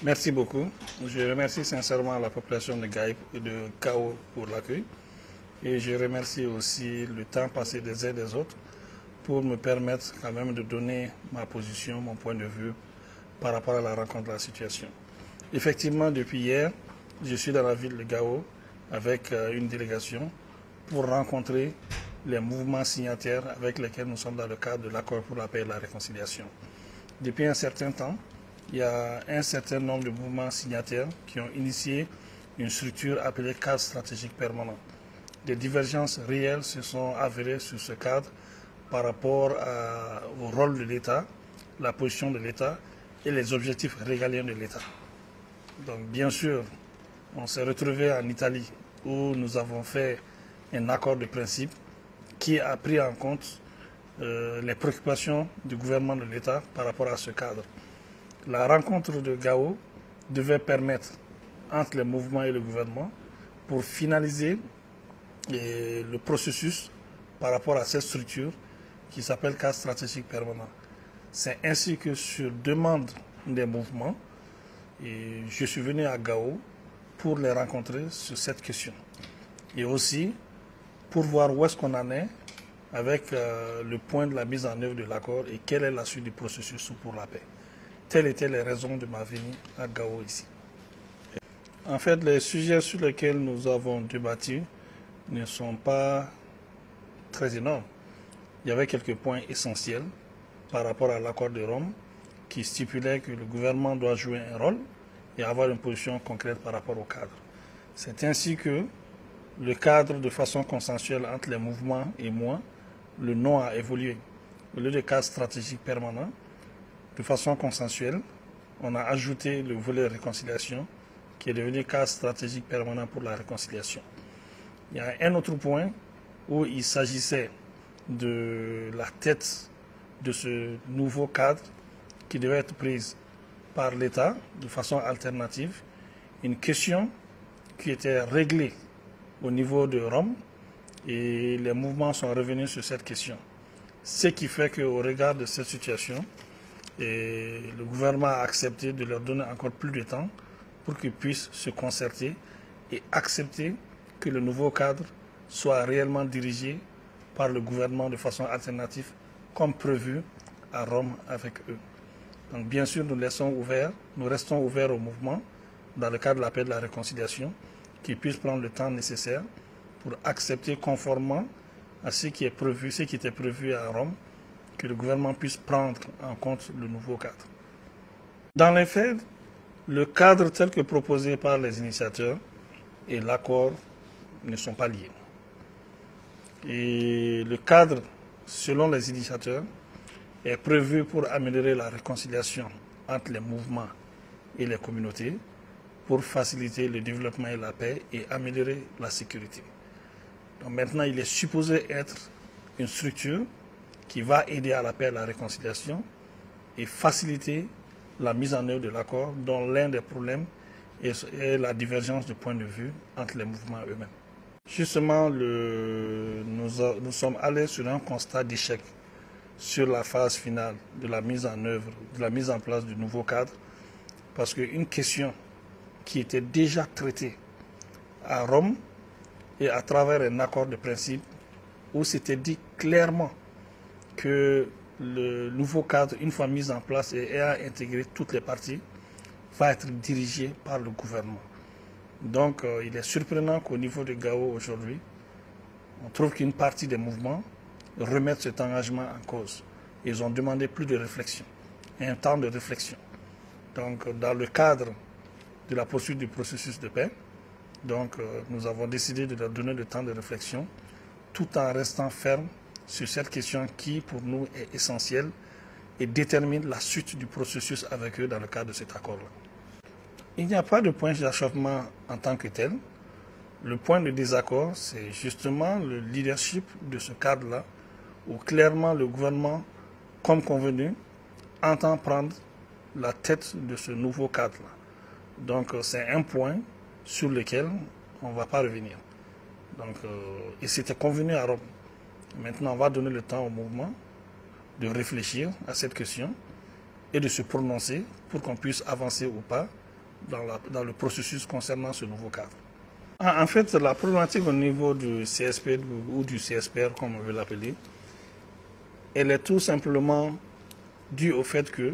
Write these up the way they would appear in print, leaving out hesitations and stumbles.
Merci beaucoup. Je remercie sincèrement la population de Gaïp et de Gao pour l'accueil. Et je remercie aussi le temps passé des uns et des autres pour me permettre quand même de donner ma position, mon point de vue par rapport à la rencontre de la situation. Effectivement, depuis hier, je suis dans la ville de Gao avec une délégation pour rencontrer les mouvements signataires avec lesquels nous sommes dans le cadre de l'accord pour la paix et la réconciliation. Depuis un certain temps, il y a un certain nombre de mouvements signataires qui ont initié une structure appelée cadre stratégique permanent. Des divergences réelles se sont avérées sur ce cadre par rapport au rôle de l'État, la position de l'État et les objectifs régaliens de l'État. Donc bien sûr, on s'est retrouvé en Italie où nous avons fait un accord de principe qui a pris en compte les préoccupations du gouvernement de l'État par rapport à ce cadre. La rencontre de Gao devait permettre entre les mouvements et le gouvernement pour finaliser le processus par rapport à cette structure qui s'appelle cadre stratégique permanent. C'est ainsi que sur demande des mouvements, je suis venu à Gao pour les rencontrer sur cette question. Et aussi pour voir où est-ce qu'on en est avec le point de la mise en œuvre de l'accord et quelle est la suite du processus pour la paix. Telles étaient les raisons de ma venue à Gao ici. En fait, les sujets sur lesquels nous avons débattu ne sont pas très énormes. Il y avait quelques points essentiels par rapport à l'accord de Rome qui stipulait que le gouvernement doit jouer un rôle et avoir une position concrète par rapport au cadre. C'est ainsi que le cadre, de façon consensuelle entre les mouvements et moi, le nom a évolué. Au lieu de cadre stratégique permanent, de façon consensuelle, on a ajouté le volet réconciliation qui est devenu cadre stratégique permanent pour la réconciliation. Il y a un autre point où il s'agissait de la tête de ce nouveau cadre qui devait être prise par l'État de façon alternative, une question qui était réglée au niveau de Rome et les mouvements sont revenus sur cette question. Ce qui fait qu'au regard de cette situation, le gouvernement a accepté de leur donner encore plus de temps pour qu'ils puissent se concerter et accepter que le nouveau cadre soit réellement dirigé par le gouvernement de façon alternative comme prévu à Rome avec eux. Donc bien sûr, nous restons ouverts au mouvement dans le cadre de la paix et de la réconciliation qui puissent prendre le temps nécessaire pour accepter conformément à ce qui était prévu à Rome, que le gouvernement puisse prendre en compte le nouveau cadre. Dans les faits, le cadre tel que proposé par les initiateurs et l'accord ne sont pas liés. Et le cadre, selon les initiateurs, est prévu pour améliorer la réconciliation entre les mouvements et les communautés, pour faciliter le développement et la paix et améliorer la sécurité. Donc maintenant, il est supposé être une structure qui va aider à la paix et à la réconciliation et faciliter la mise en œuvre de l'accord, dont l'un des problèmes est la divergence de point de vue entre les mouvements eux-mêmes. Justement, nous sommes allés sur un constat d'échec sur la phase finale de la mise en œuvre, de la mise en place du nouveau cadre, parce qu'une question qui était déjà traitée à Rome et à travers un accord de principe où c'était dit clairement que le nouveau cadre, une fois mis en place et ayant intégré toutes les parties, va être dirigé par le gouvernement. Donc il est surprenant qu'au niveau de Gao aujourd'hui, on trouve qu'une partie des mouvements remettent cet engagement en cause. Ils ont demandé plus de réflexion, un temps de réflexion. Donc dans le cadre de la poursuite du processus de paix, nous avons décidé de leur donner le temps de réflexion tout en restant ferme sur cette question qui, pour nous, est essentielle et détermine la suite du processus avec eux dans le cadre de cet accord-là. Il n'y a pas de point d'achoppement en tant que tel. Le point de désaccord, c'est justement le leadership de ce cadre-là, où clairement le gouvernement, comme convenu, entend prendre la tête de ce nouveau cadre-là. Donc c'est un point sur lequel on ne va pas revenir. Et c'était convenu à Rome. Maintenant, on va donner le temps au mouvement de réfléchir à cette question et de se prononcer pour qu'on puisse avancer ou pas dans le processus concernant ce nouveau cadre. En fait, la problématique au niveau du CSP ou du CSPR, comme on veut l'appeler, elle est tout simplement due au fait que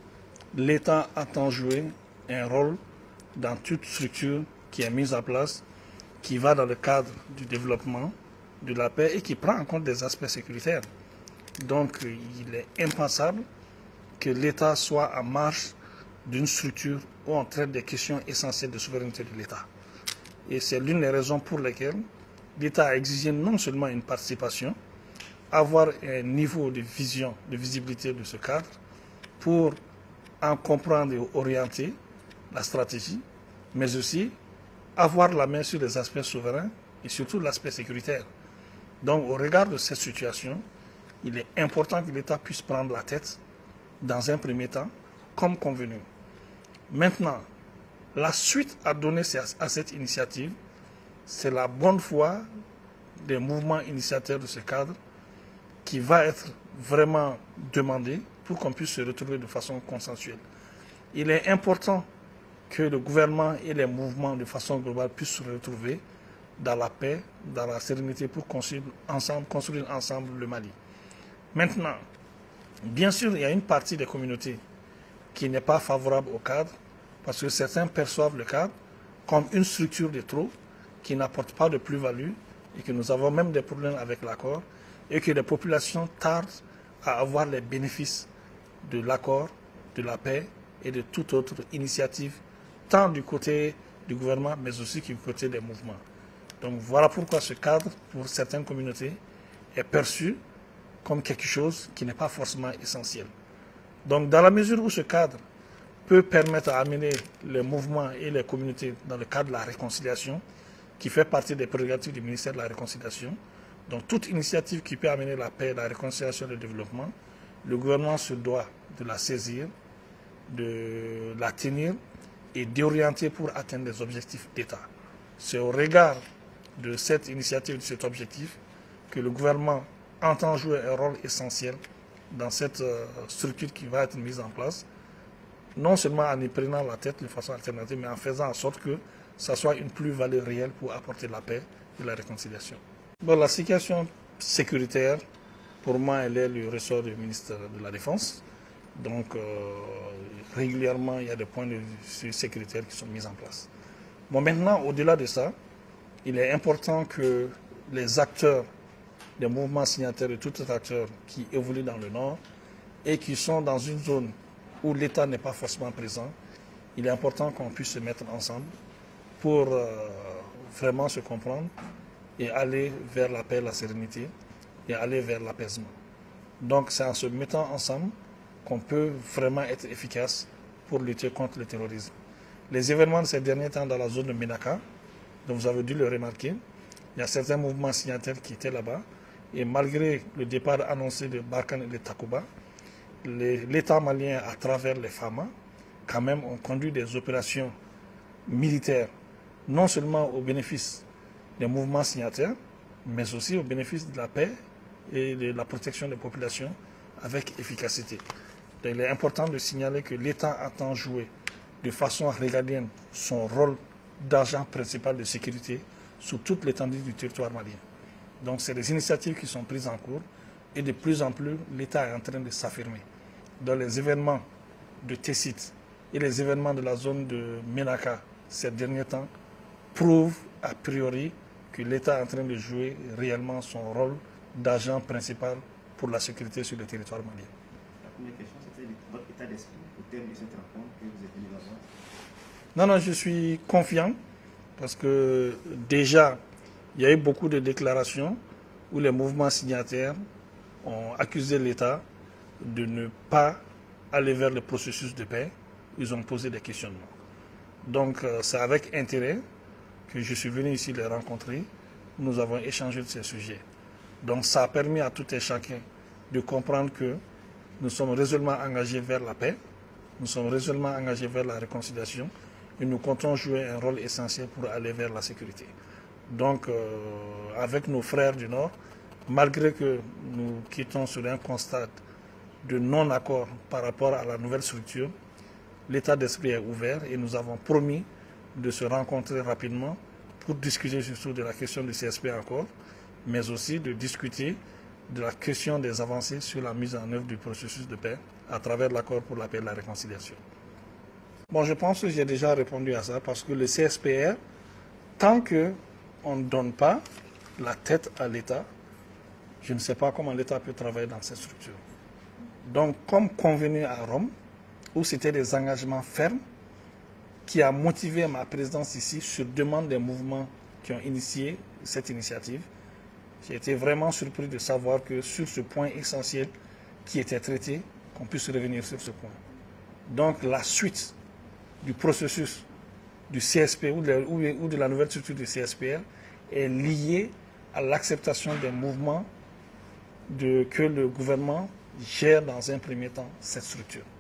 l'État entend jouer un rôle dans toute structure qui est mise en place, qui va dans le cadre du développement, de la paix et qui prend en compte des aspects sécuritaires. Donc, il est impensable que l'État soit en marge d'une structure où on traite des questions essentielles de souveraineté de l'État. Et c'est l'une des raisons pour lesquelles l'État a exigé non seulement une participation, avoir un niveau de vision, de visibilité de ce cadre pour en comprendre et orienter la stratégie, mais aussi avoir la main sur les aspects souverains et surtout l'aspect sécuritaire. Donc, au regard de cette situation, il est important que l'État puisse prendre la tête dans un premier temps, comme convenu. Maintenant, la suite à donner à cette initiative, c'est la bonne foi des mouvements initiateurs de ce cadre qui va être vraiment demandée pour qu'on puisse se retrouver de façon consensuelle. Il est important que le gouvernement et les mouvements de façon globale puissent se retrouver dans la paix, dans la sérénité pour construire ensemble le Mali. Maintenant, bien sûr, il y a une partie des communautés qui n'est pas favorable au cadre parce que certains perçoivent le cadre comme une structure de trop qui n'apporte pas de plus-value et que nous avons même des problèmes avec l'accord et que les populations tardent à avoir les bénéfices de l'accord, de la paix et de toute autre initiative, tant du côté du gouvernement, mais aussi du côté des mouvements. Donc voilà pourquoi ce cadre, pour certaines communautés, est perçu comme quelque chose qui n'est pas forcément essentiel. Donc dans la mesure où ce cadre peut permettre d'amener les mouvements et les communautés dans le cadre de la réconciliation, qui fait partie des prérogatives du ministère de la Réconciliation, donc toute initiative qui peut amener la paix, la réconciliation et le développement, le gouvernement se doit de la saisir, de la tenir et d'orienter pour atteindre les objectifs d'État. C'est au regard de cette initiative, de cet objectif, que le gouvernement entend jouer un rôle essentiel dans cette structure qui va être mise en place, non seulement en y prenant la tête de façon alternative, mais en faisant en sorte que ça soit une plus-value réelle pour apporter la paix et la réconciliation. Bon, la situation sécuritaire, pour moi, elle est le ressort du ministre de la Défense. Donc, régulièrement, il y a des points de vue sécuritaires qui sont mis en place. Bon, maintenant, au-delà de ça, il est important que les acteurs, les mouvements signataires et tous les acteurs qui évoluent dans le Nord et qui sont dans une zone où l'État n'est pas forcément présent, il est important qu'on puisse se mettre ensemble pour vraiment se comprendre et aller vers la paix, la sérénité et aller vers l'apaisement. Donc c'est en se mettant ensemble qu'on peut vraiment être efficace pour lutter contre le terrorisme. Les événements de ces derniers temps dans la zone de Ménaka, dont vous avez dû le remarquer, il y a certains mouvements signataires qui étaient là-bas et malgré le départ annoncé de Barkhane et de Takuba, l'État malien à travers les FAMA, quand même, ont conduit des opérations militaires, non seulement au bénéfice des mouvements signataires, mais aussi au bénéfice de la paix et de la protection des populations avec efficacité. Donc, il est important de signaler que l'État entend jouer de façon régalienne son rôle d'agent principal de sécurité sur toute l'étendue du territoire malien. Donc c'est des initiatives qui sont prises en cours et de plus en plus l'État est en train de s'affirmer. Dans les événements de Tessit et les événements de la zone de Ménaka ces derniers temps prouvent a priori que l'État est en train de jouer réellement son rôle d'agent principal pour la sécurité sur le territoire malien. La première question, c'était votre état d'esprit au terme de cette rencontre que vous êtes venu là-bas. Non, je suis confiant parce que déjà, il y a eu beaucoup de déclarations où les mouvements signataires ont accusé l'État de ne pas aller vers le processus de paix. Ils ont posé des questionnements. Donc, c'est avec intérêt que je suis venu ici les rencontrer. Nous avons échangé de ces sujets. Donc, ça a permis à tout et chacun de comprendre que nous sommes résolument engagés vers la paix, nous sommes résolument engagés vers la réconciliation et nous comptons jouer un rôle essentiel pour aller vers la sécurité. Donc, avec nos frères du Nord, malgré que nous quittons sur un constat de non-accord par rapport à la nouvelle structure, l'état d'esprit est ouvert et nous avons promis de se rencontrer rapidement pour discuter surtout de la question du CSP encore, mais aussi de discuter de la question des avancées sur la mise en œuvre du processus de paix à travers l'accord pour la paix et la réconciliation. Bon, je pense que j'ai déjà répondu à ça parce que le CSPR, tant qu'on ne donne pas la tête à l'État, je ne sais pas comment l'État peut travailler dans cette structure. Donc, comme convenu à Rome, où c'était des engagements fermes, qui a motivé ma présence ici sur demande des mouvements qui ont initié cette initiative, j'ai été vraiment surpris de savoir que sur ce point essentiel qui était traité, qu'on puisse revenir sur ce point. Donc, la suite du processus du CSP ou de la nouvelle structure du CSPR est liée à l'acceptation des mouvements que le gouvernement gère dans un premier temps cette structure.